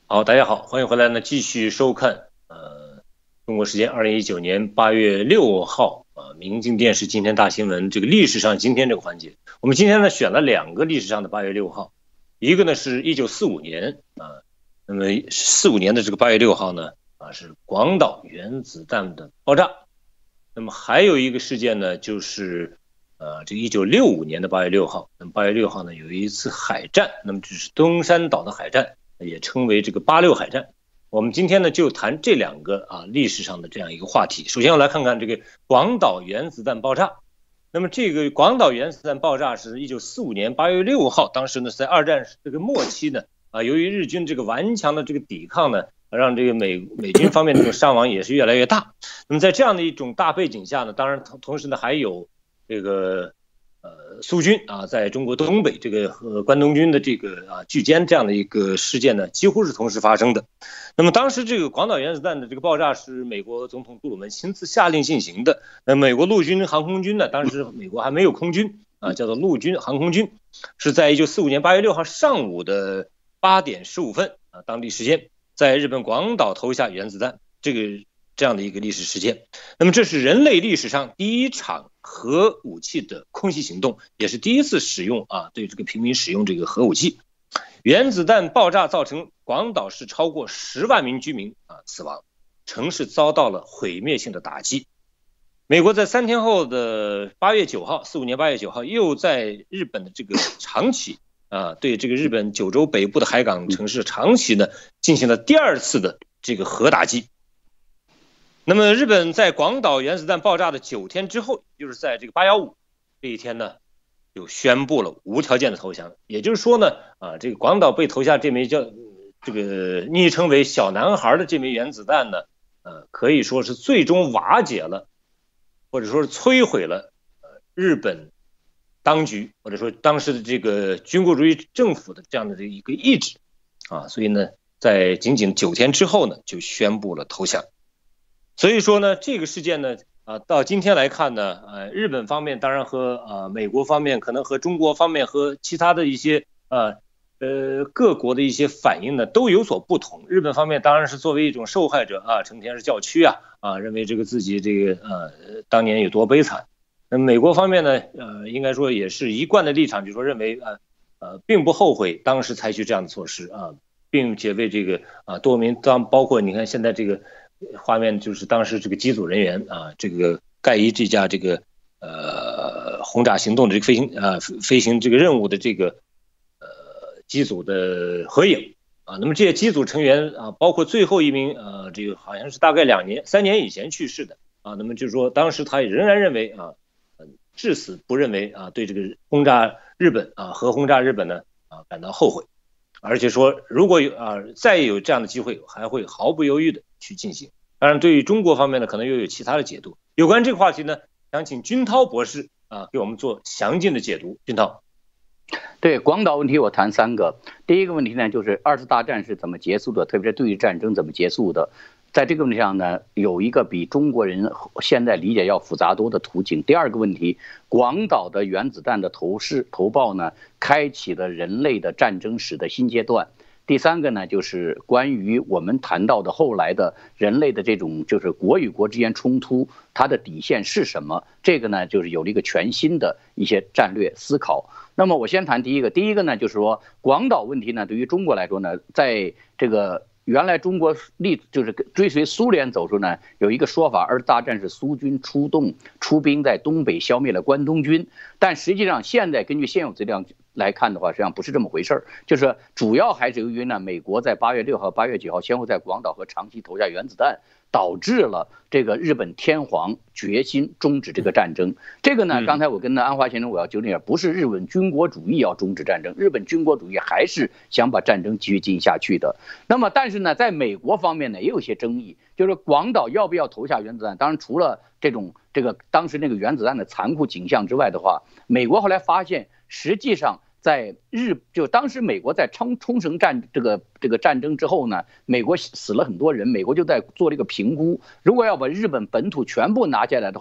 好，大家好，欢迎回来呢，继续收看中国时间2019年8月6号明镜电视今天大新闻这个历史上今天这个环节。我们今天呢选了两个历史上的8月6号，一个呢是1945年那么45年的这个8月6号呢是广岛原子弹的爆炸，那么还有一个事件呢就是这1965年的8月6号，那么8月6号呢有一次海战，那么这是东山岛的海战。也称为这个86海战。我们今天呢就谈这两个历史上的这样一个话题。首先我来看看这个广岛原子弹爆炸。那么这个广岛原子弹爆炸是1945年8月6号，当时呢在二战这个末期呢由于日军这个顽强的这个抵抗呢，让这个美军方面的这个伤亡也是越来越大。那么在这样的一种大背景下呢，当然同时呢还有这个苏军在中国东北这个和关东军的这个聚歼这样的一个事件呢，几乎是同时发生的。那么当时这个广岛原子弹的这个爆炸是美国总统杜鲁门亲自下令进行的。美国陆军航空军呢，当时美国还没有空军叫做陆军航空军，是在1945年8月6号上午的8点15分当地时间，在日本广岛投下原子弹，这样的一个历史事件。那么这是人类历史上第一场核武器的空袭行动，也是第一次使用对这个平民使用这个核武器。原子弹爆炸造成广岛市超过10万名居民死亡，城市遭到了毁灭性的打击。美国在3天后的8月9号，45年8月9号，又在日本的这个长崎对这个日本九州北部的海港城市长崎呢进行了第二次的这个核打击。那么日本在广岛原子弹爆炸的9天之后，就是在这个815这一天呢，就宣布了无条件的投降。也就是说呢，这个广岛被投下这枚这个昵称为小男孩的这枚原子弹呢，可以说是最终瓦解了，或者说是摧毁了日本当局或者说当时的这个军国主义政府的这样的一个意志所以呢，在仅仅9天之后呢，就宣布了投降。所以说呢，这个事件呢，到今天来看呢，日本方面当然和美国方面，可能和中国方面和其他的一些各国的一些反应呢都有所不同。日本方面当然是作为一种受害者成天是叫屈认为这个自己这个当年有多悲惨。那美国方面呢，应该说也是一贯的立场，就是说认为并不后悔当时采取这样的措施并且为这个多名包括你看现在这个。画面就是当时这个机组人员这个盖伊这架这个轰炸行动的这个飞行这个任务的这个机组的合影那么这些机组成员包括最后一名这个好像是大概3年以前去世的那么就是说当时他也仍然认为至死不认为对这个轰炸日本核轰炸日本呢感到后悔。而且说，如果再有这样的机会，还会毫不犹豫的去进行。当然，对于中国方面呢，可能又有其他的解读。有关这个话题呢，想请军涛博士给我们做详尽的解读。军涛， 对广岛问题，我谈3个。第一个问题呢，就是2次大战是怎么结束的，特别是对日战争怎么结束的。在这个问题上呢，有一个比中国人现在理解要复杂多的途径。第二个问题，广岛的原子弹的投爆呢，开启了人类的战争史的新阶段。第3个呢，就是关于我们谈到的后来的人类的这种就是国与国之间冲突，它的底线是什么？这个呢，就是有了一个全新的一些战略思考。那么我先谈第一个呢，就是说广岛问题呢，对于中国来说呢，在这个原来中国就是追随苏联走出呢，有一个说法，2次大战是苏军出兵在东北消灭了关东军，但实际上现在根据现有资料来看的话，实际上不是这么回事，就是主要还是由于呢，美国在8月6号、8月9号先后在广岛和长崎投下原子弹，导致了这个日本天皇决心终止这个战争。这个呢，刚才我跟安华先生我要纠正一下，不是日本军国主义要终止战争，日本军国主义还是想把战争继续进行下去的。那么，但是呢，在美国方面呢，也有些争议，就是广岛要不要投下原子弹？当然，除了这个当时那个原子弹的残酷景象之外的话，美国后来发现，实际上就当时美国在冲绳这个战争之后呢，美国死了很多人，美国就在做这个评估，如果要把日本本土全部拿下来的话，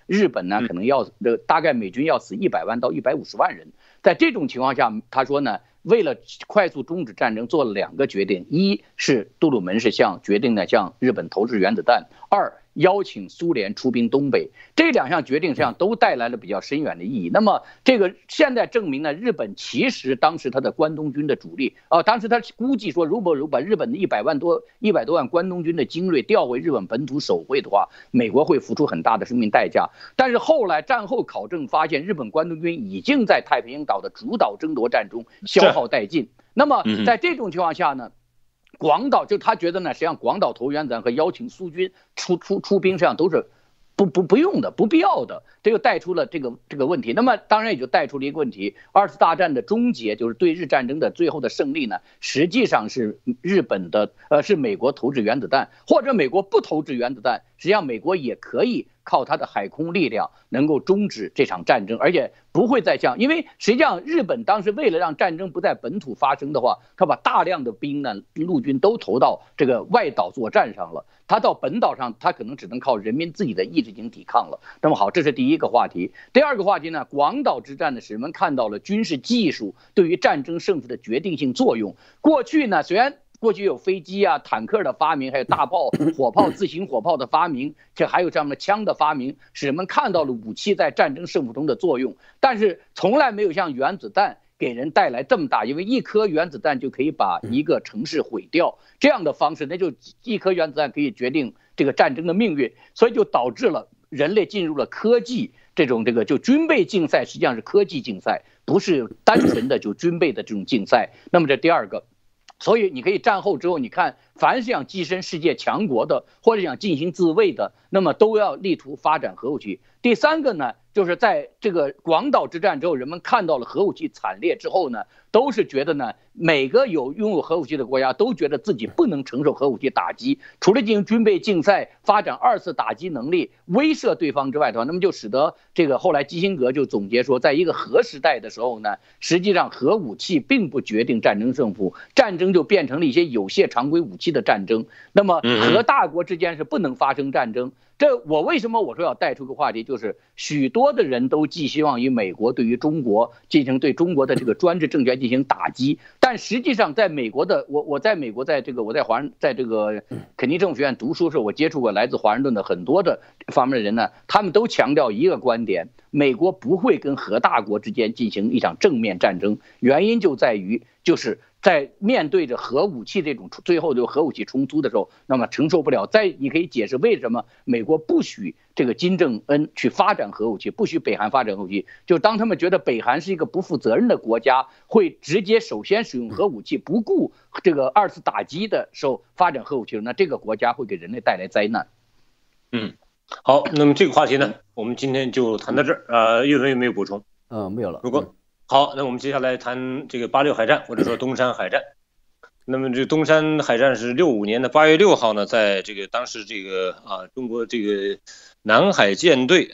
日本呢可能大概美军要死100万到150万人。在这种情况下，他说呢，为了快速终止战争，做了2个决定：一是杜鲁门是决定呢向日本投掷原子弹；二，邀请苏联出兵东北。这2项决定实际上都带来了比较深远的意义。那么这个现在证明呢，日本其实当时他的关东军的主力当时他估计说，如果把日本的100多万关东军的精锐调回日本本土守卫的话，美国会付出很大的生命代价。但是后来战后考证发现，日本关东军已经在太平洋岛的主岛争夺战中消耗殆尽。那么在这种情况下呢，广岛就他觉得呢，实际上广岛投原子弹和邀请苏军出兵，实际上都是不用的、不必要的。这个带出了这个问题。那么当然也就带出了一个问题：2次大战的终结，就是对日战争的最后的胜利呢，实际上是是美国投掷原子弹，或者美国不投掷原子弹，实际上美国也可以靠它的海空力量能够终止这场战争，而且不会再因为实际上日本当时为了让战争不在本土发生的话，他把大量的兵呢，陆军都投到这个外岛作战上了。他到本岛上，他可能只能靠人民自己的意志进行抵抗了。那么好，这是第一个话题。第二个话题呢，广岛之战呢，使人们看到了军事技术对于战争胜负的决定性作用。过去呢，虽然过去有飞机啊、坦克的发明，还有大炮、火炮、自行火炮的发明，这还有这样的枪的发明，使人们看到了武器在战争胜负中的作用。但是从来没有像原子弹给人带来这么大，因为1颗原子弹就可以把一个城市毁掉，这样的方式，那就1颗原子弹可以决定这个战争的命运，所以就导致了人类进入了科技就军备竞赛，实际上是科技竞赛，不是单纯的就军备的这种竞赛。那么这第二个。所以你可以战后之后，你看，凡是想跻身世界强国的，或者想进行自卫的，那么都要力图发展核武器。第三个呢，就是在这个广岛之战之后，人们看到了核武器惨烈之后呢，都是觉得呢，每个拥有核武器的国家都觉得自己不能承受核武器打击，除了进行军备竞赛、发展2次打击能力、威慑对方之外的话，那么就使得这个后来基辛格就总结说，在一个核时代的时候呢，实际上核武器并不决定战争胜负，战争就变成了一些有械常规武器的战争。那么核大国之间是不能发生战争。我为什么我说要带出个话题，就是许多的人都寄希望于美国对于中国进行对中国的这个专制政权进行打击，但实际上在美国的我在美国在这个肯尼政府学院读书的时候，我接触过来自华盛顿的很多的方面的人呢，他们都强调一个观点：美国不会跟核大国之间进行一场正面战争，原因就在于就是在面对着核武器这种最后就核武器冲突的时候，那么承受不了。你可以解释为什么美国不许这个金正恩去发展核武器，不许北韩发展核武器，就当他们觉得北韩是一个不负责任的国家，会直接首先使用核武器，不顾这个2次打击的时候发展核武器，那这个国家会给人类带来灾难。 好，那么这个话题呢，我们今天就谈到这儿。岳文有没有补充？ 没有了。 好，那我们接下来谈这个86海战，或者说东山海战。那么这东山海战是65年的8月6号呢，在这个当时这个中国这个南海舰队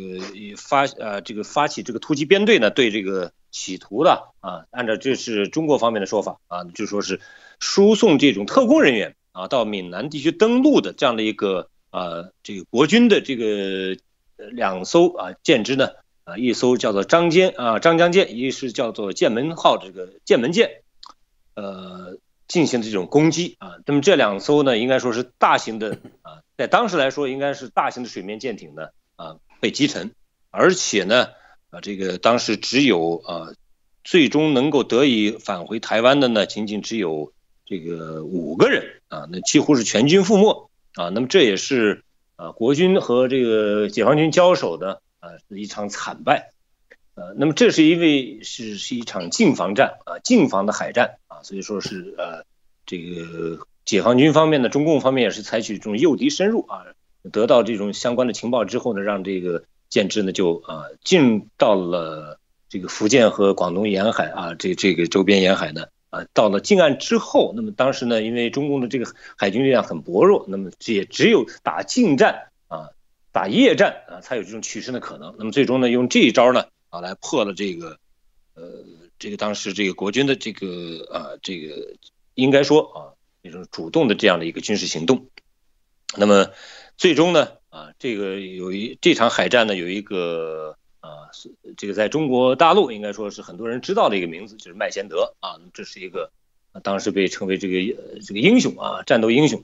发起这个突击编队呢，对这个企图的按照这是中国方面的说法就说是输送这种特工人员到闽南地区登陆的这样的一个这个国军的这个2艘舰只呢。一艘叫做张江舰，一是叫做剑门号这个剑门舰，进行的这种攻击那么这2艘呢，应该说是大型的在当时来说应该是大型的水面舰艇呢被击沉，而且呢这个当时只有最终能够得以返回台湾的呢，仅仅只有这个5个人那几乎是全军覆没那么这也是国军和这个解放军交手的。是一场惨败，那么这是因为是一场近防战近防的海战所以说是这个解放军方面的中共方面也是采取这种诱敌深入得到这种相关的情报之后呢，让这个舰只呢就进到了这个福建和广东沿海这个周边沿海呢到了近岸之后，那么当时呢，因为中共的这个海军力量很薄弱，那么也只有打近战打夜战才有这种取胜的可能。那么最终呢，用这一招呢来破了这个当时这个国军的这个应该说这种主动的这样的一个军事行动。那么最终呢这场海战呢有一个这个在中国大陆应该说是很多人知道的一个名字，就是麦先德啊，这是一个当时被称为这个英雄啊，战斗英雄。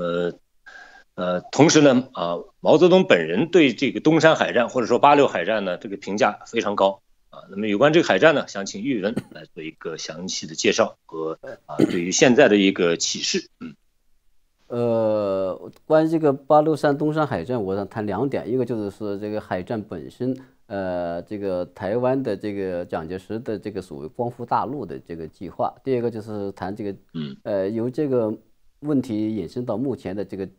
同时呢毛泽东本人对这个东山海战或者说86海战呢这个评价非常高啊。那么有关这个海战呢，想请玉文来做一个详细的介绍和对于现在的一个启示。 关于这个863东山海战，我想谈2点，一个就是说这个海战本身，这个台湾的这个蒋介石的这个所谓光复大陆的这个计划；第二个就是谈这个，由这个问题引申到目前的这个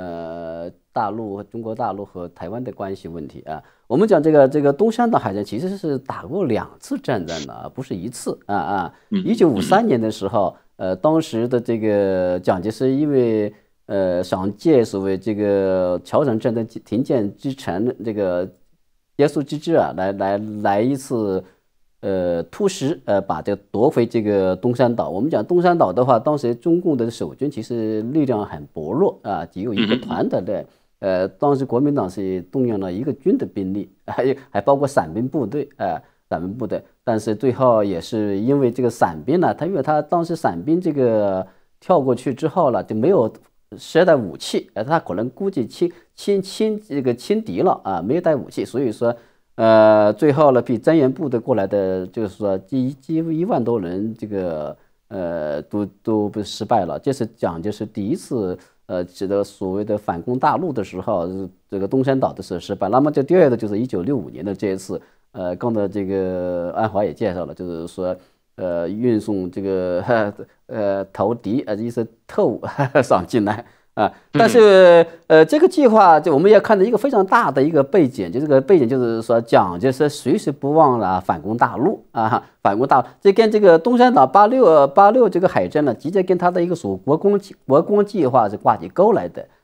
中国大陆和台湾的关系问题啊。我们讲这个东山岛海战其实是打过2次战争的，不是1次1953年的时候，当时的这个蒋介石因为想借所谓这个侨省战争停战之前这个结束之际来一次突袭，把这个夺回这个东山岛。我们讲东山岛的话，当时中共的守军其实力量很薄弱啊，只有1个团的当时国民党是动用了1个军的兵力，还包括伞兵部队但是最后也是因为这个伞兵呢，因为他当时伞兵这个跳过去之后了，就没有携带武器，他可能估计轻敌了啊，没有带武器，所以说最后呢，比增援部队过来的，就是说几乎1万多人，这个都被失败了。这是蒋介石第一次指的所谓的反攻大陆的时候，这个东山岛的时候失败。那么这第二个就是1965年的这一次，刚才这个安华也介绍了，就是说运送这个投敌意思特务上进来啊。但是这个计划就我们要看到一个非常大的一个背景，就这个背景就是说蒋介石随时不忘了反攻大陆啊，反攻大陆，这跟这个东山岛86这个海战呢，直接跟他的一个所谓国光计划是挂起钩来的。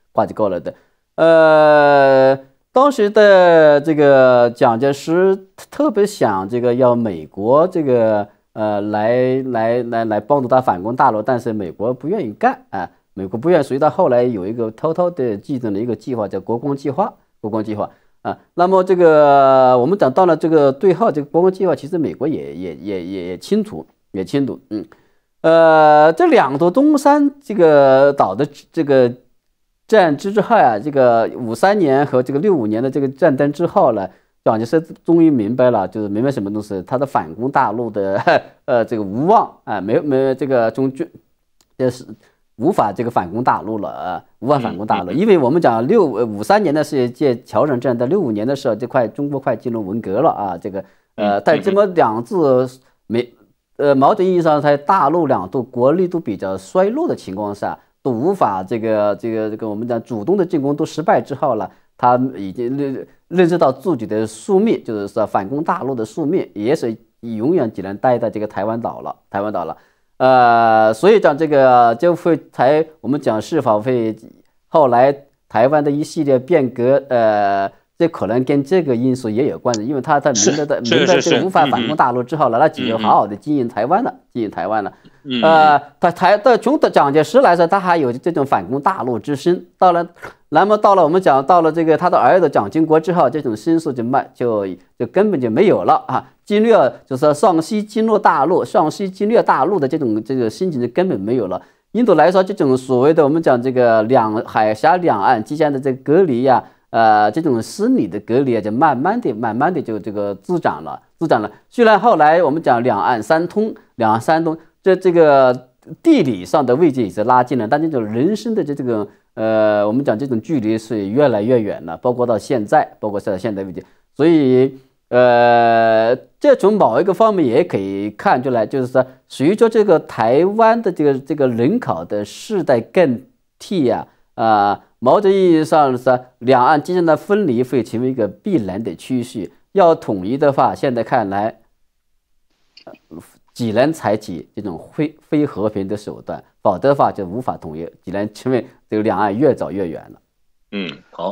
当时的这个蒋介石特别想这个要美国这个来帮助他反攻大陆，但是美国不愿意干啊，美国不愿意，所以他后来有一个偷偷的制定了一个计划，叫国光计划啊。那么这个我们讲到了这个对号，这个国光计划其实美国也清楚，这2座东山这个岛的这个战之后啊，这个53年和这个65年的这个战争之后呢，蒋介石终于明白了，就是明白什么东西，他的反攻大陆的这个无望啊，没这个是无法这个反攻大陆了啊，无法反攻大陆，因为我们讲53年的是借侨省战，到65年的时候，中国快进入文革了啊，这个但这么2次某种意义上在大陆两度国力都比较衰落的情况下，都无法这个我们讲主动的进攻都失败之后了，他已经认识到自己的宿命，就是说反攻大陆的宿命，也是永远只能待在这个台湾岛了。所以讲这个就会我们讲是否会后来台湾的一系列变革，这可能跟这个因素也有关系，因为他明白这个无法反攻大陆之后了，他只有好好的经营台湾了。从蒋介石来说，他还有这种反攻大陆之心。那么到了我们讲到了这个他的儿子蒋经国之后，这种心思就根本就没有了啊。侵略就是说上西侵略大陆的这个心情就根本没有了。印度来说，这种所谓的我们讲这个海峡两岸之间的这个隔离呀，这种心理的隔离啊，就慢慢的就这个滋长了。虽然后来我们讲两岸三通，这个地理上的位置也是拉近了，但这种人生的这个我们讲这种距离是越来越远了，包括到现在为止。所以这从某一个方面也可以看出来，就是说随着这个台湾的这个人口的世代更替某种意义上是两岸之间的分离会成为一个必然的趋势。要统一的话，现在看来只能采取这种非和平的手段，否则的话就无法统一，只能成为这个两岸越走越远了。 好，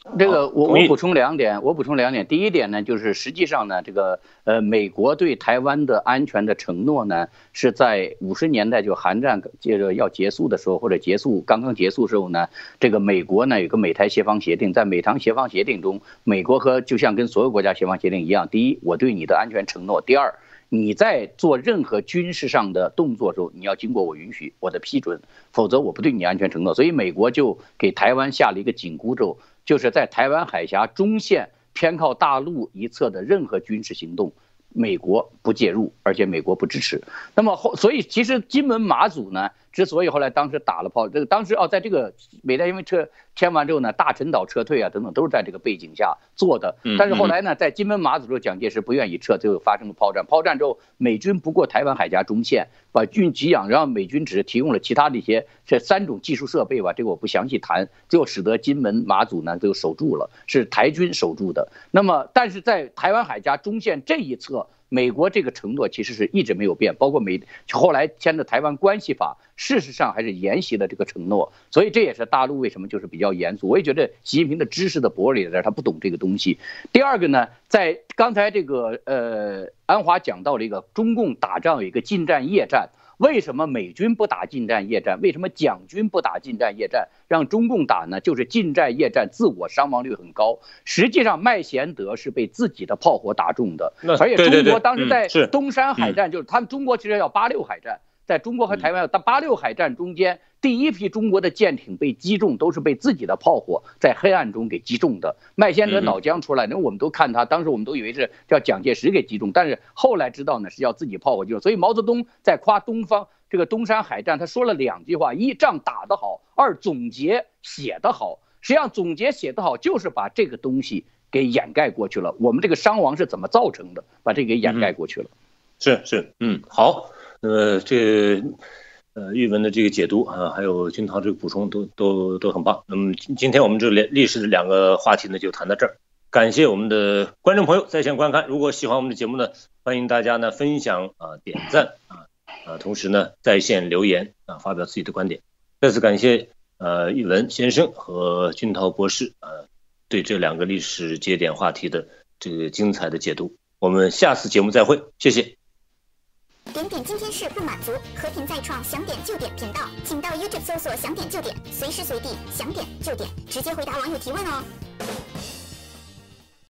这个我补充两点，第一点呢，就是实际上呢，这个美国对台湾的安全的承诺呢，是在50年代就韩战接着要结束的时候，或者刚刚结束的时候呢，这个美国呢有个美台协防协定，在美台协防协定中，美国就像跟所有国家协防协定一样，第一，我对你的安全承诺；第二，你在做任何军事上的动作的时候，你要经过我允许、我的批准，否则我不对你安全承诺。所以美国就给台湾下了一个紧箍咒。就是在台湾海峡中线偏靠大陆一侧的任何军事行动，美国不介入，而且美国不支持。那么所以其实金门马祖呢，之所以后来当时打了炮，这个当时在这个美台因为签完之后呢，大陈岛撤退啊等等都是在这个背景下做的。但是后来呢，在金门马祖之后，蒋介石不愿意撤，最后发生了炮战。炮战之后，美军不过台湾海峡中线，把军给养，然后美军只是提供了其他的一些这3种技术设备吧，这个我不详细谈，最后使得金门马祖呢就守住了，是台军守住的。那么但是在台湾海峡中线这一侧，美国这个承诺其实是一直没有变，包括后来签的《台湾关系法》，事实上还是沿袭了这个承诺。所以这也是大陆为什么就是比较严肃。我也觉得习近平的知识的薄里他不懂这个东西。第二个呢，在刚才这个安华讲到了一个中共打仗有一个近战夜战。为什么美军不打近战夜战？为什么蒋军不打近战夜战，让中共打呢？就是近战夜战自我伤亡率很高。实际上麦贤德是被自己的炮火打中的，而且中国当时在东山海战，就是他们中国其实要86海战，在中国和台湾86海战中间，第一批中国的舰艇被击中，都是被自己的炮火在黑暗中给击中的。麦先德脑浆出来，那我们都看他，当时我们都以为是叫蒋介石给击中，但是后来知道呢是要自己炮火击中。所以毛泽东在夸东方这个东山海战，他说了2句话：一，仗打得好；二，总结写得好。实际上总结写得好，就是把这个东西给掩盖过去了。我们这个伤亡是怎么造成的，把这个给掩盖过去了。 是，好，玉文的这个解读啊，还有军涛这个补充都很棒。那么今天我们这历史的2个话题呢，就谈到这儿。感谢我们的观众朋友在线观看。如果喜欢我们的节目呢，欢迎大家呢分享点赞同时呢在线留言发表自己的观点。再次感谢玉文先生和军涛博士对这2个历史节点话题的这个精彩的解读。我们下次节目再会，谢谢。 点今天是不满足，和平再创想点就点频道，请到 YouTube 搜索想点就点，随时随地想点就点，直接回答网友提问哦。